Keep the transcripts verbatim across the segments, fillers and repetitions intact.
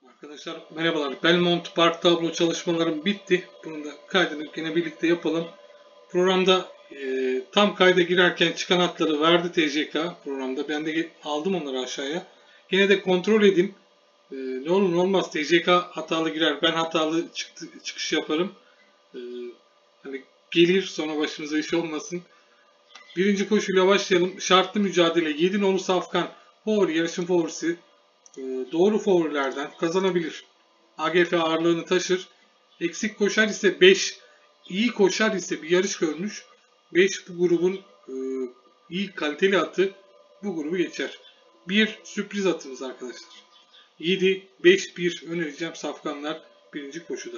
Arkadaşlar merhabalar. Belmont Park tablo çalışmalarım bitti. Bunu da kaydını yine birlikte yapalım. Programda e, tam kayda girerken çıkan hatları verdi T C K programda. Ben de aldım onları aşağıya. Yine de kontrol edin. E, ne olur ne olmaz T C K hatalı girer. Ben hatalı çıktı, çıkış yaparım. E, hani gelir sonra başımıza iş olmasın. Birinci koşuyla başlayalım. Şartlı mücadele. yedi nolu Safkan. Favori, yarışın favorisi. Doğru favorilerden kazanabilir. A G F ağırlığını taşır. Eksik koşar ise beş, iyi koşar ise bir yarış görmüş. beş bu grubun e, iyi kaliteli atı bu grubu geçer. bir sürpriz atımız arkadaşlar. yedi, beş, bir önereceğim safkanlar birinci koşuda.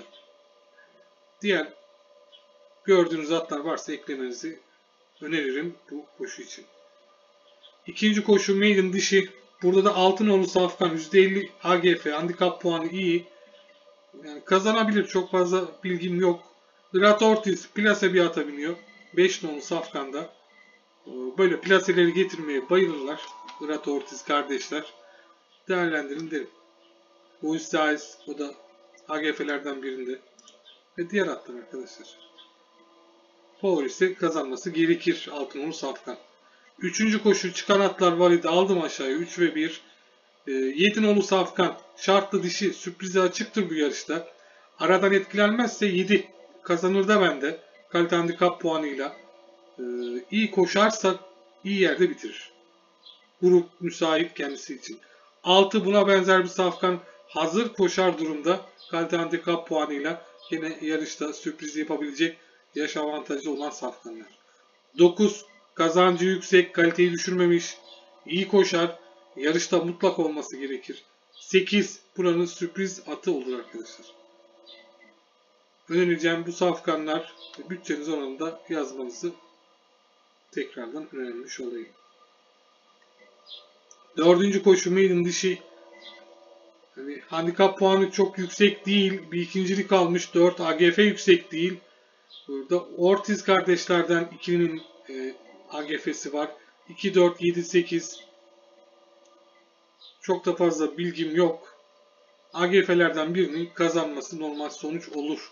Diğer gördüğünüz atlar varsa eklemenizi öneririm bu koşu için. İkinci koşu maiden dişi. Burada da altı nolu Safkan yüzde elli A G F handikap puanı iyi. Yani kazanabilir, çok fazla bilgim yok. Irat Ortiz plase bir ata biniyor. beş nolu Safkan'da. Böyle plaseleri getirmeye bayılırlar. Irat Ortiz kardeşler. Değerlendirin derim. Boyuz Saiz o da A G F'lerden birinde. Ve diğer atlar arkadaşlar. Favorisi kazanması gerekir altı nolu Safkan. Üçüncü koşu çıkan atlar valide aldım aşağıya üç ve bir. E, yedi nolu Safkan şartlı dişi sürprize açıktır bu yarışta. Aradan etkilenmezse yedi kazanır da bende. Kalite handikap puanıyla. E, iyi koşarsa iyi yerde bitirir. Grup müsait kendisi için. altı buna benzer bir Safkan hazır koşar durumda. Kalite handikap puanıyla yine yarışta sürpriz yapabilecek yaş avantajı olan Safkanlar. dokuz kazancı yüksek, kaliteyi düşürmemiş, iyi koşar, yarışta mutlak olması gerekir. sekiz buranın sürpriz atı olur arkadaşlar. Önereceğim bu safkanlar bütçeniz oranında yazmanızı tekrardan önermiş olayım. Dördüncü koşu maiden dişi. Yani handikap puanı çok yüksek değil. Bir ikincilik almış. dört A G F yüksek değil. Burada Ortiz kardeşlerden ikinin e, A G F'si var. iki, dört, yedi, sekiz. Çok da fazla bilgim yok. A G F'lerden birinin kazanması normal sonuç olur.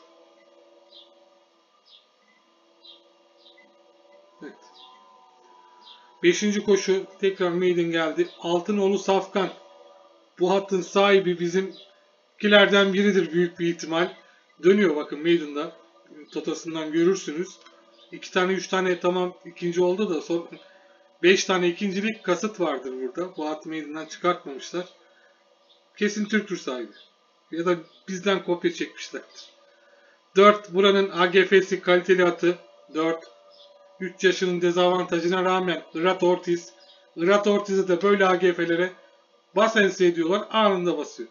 Evet. Beşinci koşu tekrar maiden geldi. altı nolu Safkan. Bu hattın sahibi bizimkilerden biridir büyük bir ihtimal. Dönüyor bakın maiden'da. Totasından görürsünüz. iki tane üç tane tamam ikinci oldu da son beş tane ikincilik kasıt vardır burada. Bu hattı maiden'dan çıkartmamışlar. Kesin Türktür sahibi. Ya da bizden kopya çekmişlerdir. dört buranın A G F'si kaliteli atı. dört üç yaşının dezavantajına rağmen Irat Ortiz. Irat Ortiz'e de böyle A G F'lere bas ense ediyorlar. Anında basıyor.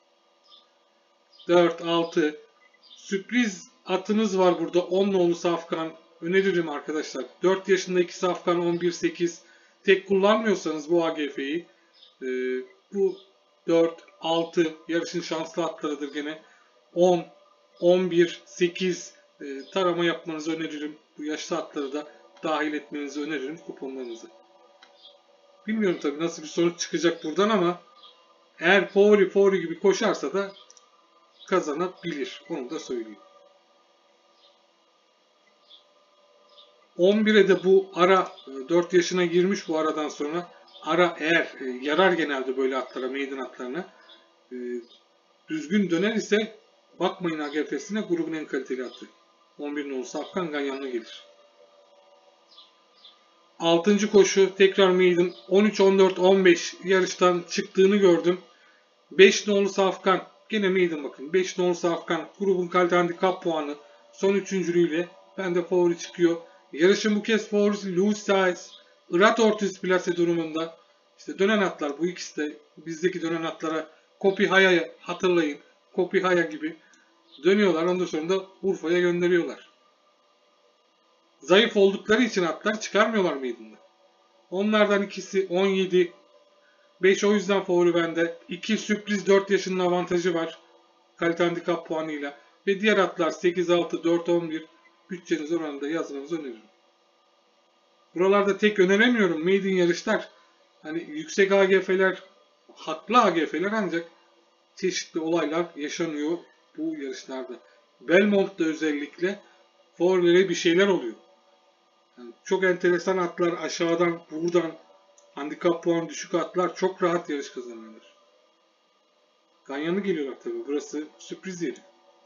dört altı sürpriz atınız var burada. on nolu Safkan. Öneririm arkadaşlar. dört yaşındaki Safkan on bir sekiz. Tek kullanmıyorsanız bu A G F'yi e, bu dört altı yarışın şanslı atlarıdır gene. on on bir sekiz e, tarama yapmanızı öneririm. Bu yaşlı atları da dahil etmenizi öneririm kuponlarınızı. Bilmiyorum tabii nasıl bir sonuç çıkacak buradan ama eğer favori favori gibi koşarsa da kazanabilir. Onu da söyleyeyim. on bire de bu ara dört yaşına girmiş bu aradan sonra. Ara eğer e, yarar genelde böyle atlara, maiden atlarına. E, düzgün döner ise bakmayın A G F'sine grubun en kaliteli atı. on bir nolu Safkan Ganyan'la gelir. altıncı koşu tekrar maiden on üç on dört on beş yarıştan çıktığını gördüm. beş nolu Safkan gene maiden bakın. beş nolu Safkan grubun kalite handikap puanı son üçüncülüğüyle bende favori çıkıyor. Yarışın bu kez favorisi Louis Saez, Irat Ortiz plase durumunda. İşte dönen atlar bu ikisi de bizdeki dönen atlara Kopi Haya'yı hatırlayın. Kopi Haya gibi dönüyorlar. Ondan sonra da Urfa'ya gönderiyorlar. Zayıf oldukları için atlar çıkarmıyorlar maiden'da. Onlardan ikisi on yedi. beş o yüzden favori bende. iki sürpriz dört yaşının avantajı var. Kalite handikap puanıyla. Ve diğer atlar sekiz altı dört on bir. Bütçeniz oranında yazmanızı öneririm. Buralarda tek öneremiyorum. Maiden yarışlar. Hani yüksek A G F'ler, haklı A G F'ler ancak çeşitli olaylar yaşanıyor bu yarışlarda. Belmont'ta özellikle Forlere bir şeyler oluyor. Yani çok enteresan atlar aşağıdan buradan handikap puan düşük atlar çok rahat yarış kazanırlar. Ganyanlı geliyorlar tabii. Burası sürpriz yeri.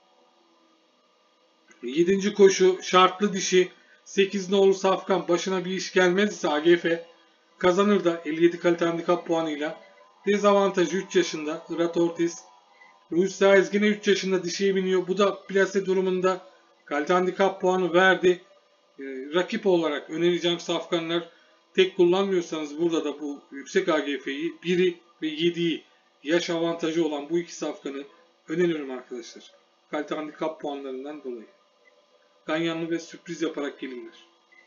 Yedinci koşu şartlı dişi sekiz nolu Safkan başına bir iş gelmezse A G F kazanır da elli yedi kalite handikap puanıyla. Dezavantajı üç yaşında Irat Ortiz. Luis Saez yine üç yaşında dişiye biniyor. Bu da plase durumunda kalite handikap puanı verdi. Ee, rakip olarak önereceğim safkanlar tek kullanmıyorsanız burada da bu yüksek A G F'yi biri ve yediyi yaş avantajı olan bu iki safkanı öneriyorum arkadaşlar. Kalite handikap puanlarından dolayı. Ganyanlı ve sürpriz yaparak gelinler.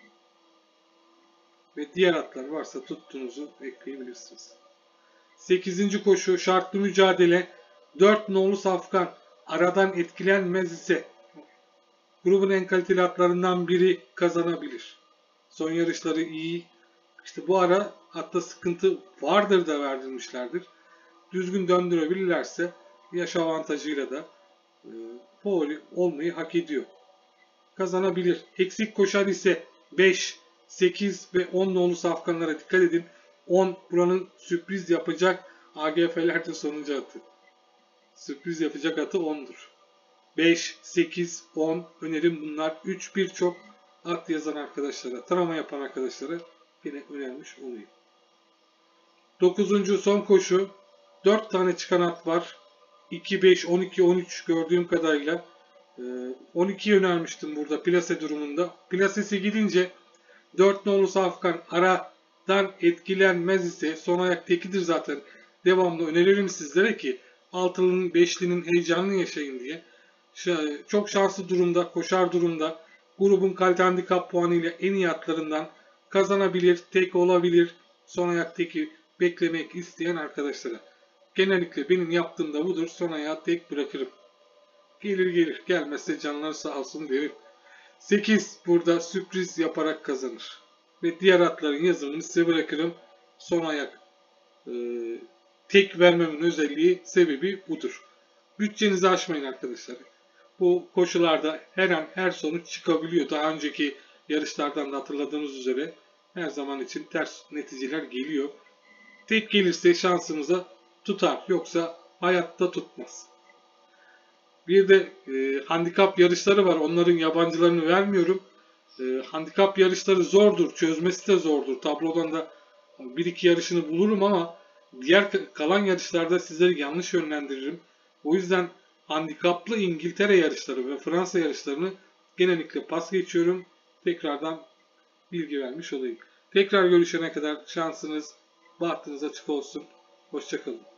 Ve diğer atlar varsa tuttuğunuzu ekleyebilirsiniz. sekizinci koşu şartlı mücadele dört nolu Safkan aradan etkilenmez ise grubun en kaliteli atlarından biri kazanabilir. Son yarışları iyi. İşte bu ara hatta sıkıntı vardır da verdirmişlerdir. Düzgün döndürebilirlerse yaş avantajıyla da e, favori olmayı hak ediyor. Kazanabilir. Eksik koşar ise beş, sekiz ve on nolu safkanlara dikkat edin. on buranın sürpriz yapacak A G F'lerde sonuncu atı. Sürpriz yapacak atı on'dur. beş, sekiz, on önerim bunlar. üç birçok at yazan arkadaşlara, tarama yapan arkadaşlara yine önermiş olayım. dokuzuncu son koşu. dört tane çıkan at var. iki, beş, on iki, on üç gördüğüm kadarıyla. on ikiyi önermiştim burada plase durumunda. Plasesi gidince dört nolu Safkan aradan etkilenmez ise son ayak tekidir zaten. Devamlı öneririm sizlere ki altılının beşlinin heyecanını yaşayın diye. Çok şanslı durumda, koşar durumda grubun kalite handikap puanıyla en iyi atlarından kazanabilir, tek olabilir. Son ayak teki beklemek isteyen arkadaşlara. Genellikle benim yaptığım da budur. Son ayağı tek bırakırım. Gelir gelir. Gelmezse canları sağ olsun derim. sekiz burada sürpriz yaparak kazanır. Ve diğer atların yazımını size bırakırım. Son ayak e, tek vermemin özelliği sebebi budur. Bütçenizi aşmayın arkadaşlar. Bu koşularda her an her sonuç çıkabiliyor. Daha önceki yarışlardan da hatırladığınız üzere her zaman için ters neticeler geliyor. Tek gelirse şansınıza tutar. Yoksa hayatta tutmaz. Bir de e, handikap yarışları var. Onların yabancılarını vermiyorum. E, handikap yarışları zordur. Çözmesi de zordur. Tablodan da bir iki yarışını bulurum ama diğer kalan yarışlarda sizleri yanlış yönlendiririm. O yüzden handikaplı İngiltere yarışları ve Fransa yarışlarını genellikle pas geçiyorum. Tekrardan bilgi vermiş olayım. Tekrar görüşene kadar şansınız, bahtınız açık olsun. Hoşça kalın.